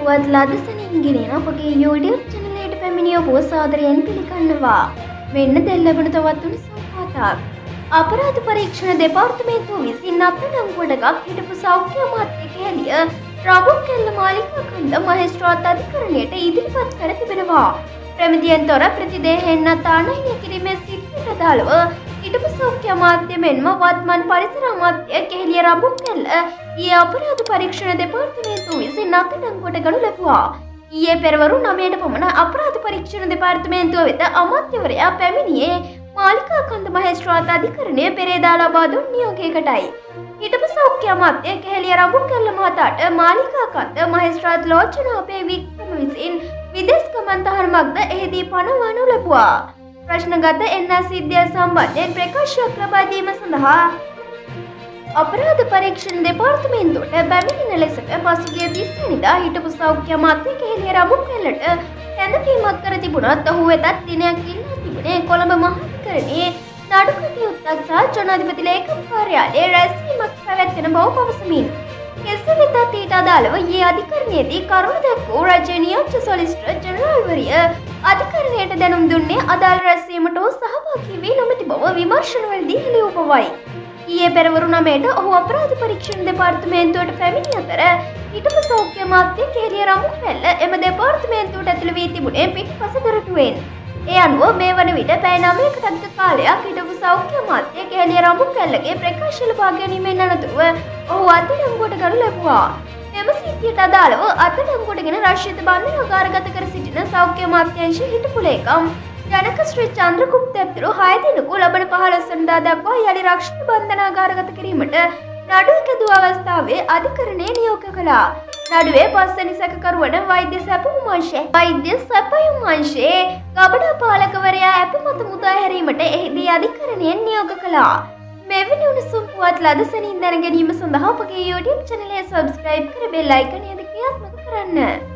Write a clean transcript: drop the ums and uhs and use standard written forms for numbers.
පුවත් ලදසනින් ගෙනෙන අපගේ YouTube channel එකට පැමිණිය ඔබ සාදරයෙන් පිළිගන්නවා. මෙන්න දැන් ලැබුණු තවත් උණුසුම් වාර්තාවක්. අපරාධ පරීක්ෂණ දෙපාර්තමේන්තුව විසින් අප්‍රණංගුවටගත් හිටපු සෞඛ්‍ය අමාත්‍ය කැලිය රාගොක්කැල්ල මාලිකා කන්ද මහේස්ත්‍රාත් අධිකරණයට ඉදිරිපත් කර තිබෙනවා. ප්‍රමිතියෙන් තොර ප්‍රතිදේහයෙන් තානයනය කිරීමේ සිද්ධියට අදාළව හිටපු සෞඛ්‍ය අමාත්‍ය මෙන්ම වත්මන් පරිසර අමාත්‍ය කෙහෙලිය රාගොක්කැල්ල ඊයේ අපරාධ පරීක්ෂණ දෙපාර්තමේන්තුව විසින් අත්අඩංගුවට ගනු ලැබුවා. ඊයේ පෙරවරු 9ට පමණ අපරාධ පරීක්ෂණ දෙපාර්තමේන්තුව වෙත අමාත්‍යවරයා පැමිණියේ මාලිකා කන්ද මහේස්ත්‍රාත් අධිකරණය පෙරේදා ලබා දුන් නියෝගයකටයි. හිටපු සෞඛ්‍ය අමාත්‍ය කෙහෙලිය රාගොක්කැල්ල මහතාට මාලිකා කන්ද මහේස්ත්‍රාත් ලෝචනාපේ වික්‍රම විසින් විදේශ ගමන් තහනමක්ද එහිදී පනවනු ලැබුවා. ප්‍රශ්නගත එන්න සිද්ධිය සම්බන්ධයෙන් ප්‍රකාශයක් ලබා දීම සඳහා අපරාධ පරීක්ෂණ දෙපාර්තමේන්තුවට පැමිණෙන ලෙසට පසුගිය 30 වෙනිදා හිටපු සෞඛ්‍ය අමාත්‍ය කෙහෙලිය රාගොක්කැල්ලට කැඳවීමක් කර තිබුණත් ඔහු වෙතත් දිනයක් ඉල්ලා තිබුණේ කොළඹ මහාධිකරණයේ නඩු කටයුත්තක් සහ ජනාධිපති ලේකම් කාර්යාලයේ රැස්වීමක් පැවැත්වෙන බව පවසමින් කෙසේ වෙතත් ඊට අදාළව ඊයේ අධිකරණයේදී කරුණු දැක්වූ රාජ්‍ය නියෝජ්‍ය සොලිසිටර් ජෙනරාල්වරිය අධිකරණයට දැනුම් දුන්නේ අදාළ රැස්වීමට සහභාගී වී නොමැති බව විමර්ශනවලදී හෙළි වූ බවයි. ඊයේ පෙරවරු 9ට ඔහු අපරාධ පරීක්ෂණ දෙපාර්තමේන්තුවට පැමිණි අතර හිටපු සෞඛ්‍ය අමාත්‍ය කෙහෙලිය රාගොක්කැල්ල එම දෙපාර්තමේන්තුවට ඇතුළු වී තිබුණේ පිටිපස දොරටුවෙන්. ඒ අනුව මේ වන විට පැය 9කට අධික කාලයක් හිටපු සෞඛ්‍ය අමාත්‍ය කෙහෙලිය රාගොක්කැල්ලගේ ප්‍රකාශ ලබා ගැනීමෙන් අනතුරුව ඔහු අත්අඩංගුවට ගනු ලැබුවා. මෙම සිද්ධියට අදාළව අත්අඩංගුවටගෙන රක්ෂිත බන්ධනාගාරගත කර සිටින සෞඛ්‍ය අමාත්‍යාංශයේ හිටපු ලේකම් ජනක ශ්‍රී චන්ද්‍රගුප්ත ඇතුළු 6 දිනකු ලබන 15 වෙනිදා දක්වා යලි රක්ෂිත බන්ධනාගාරගත කිරීමට නඩුව කැඳවූ අවස්ථාවේ අධිකරණය නියෝග කළා. නඩුවේ 5 වෙනි සැකකරුවන වෛද්‍ය සැපයුම් අංශයේ ගබඩා පාලකවරයා අපමත මුදා හැරීමට එහිදී අධිකරණයෙන් නියෝග කළා. මෙවැනි උණුසුම් පුවත් ලදසනින් දැන ගැනීම සඳහා අපගේ YouTube channel එක subscribe කර bell icon එක ක්‍රියාත්මක කරන්න.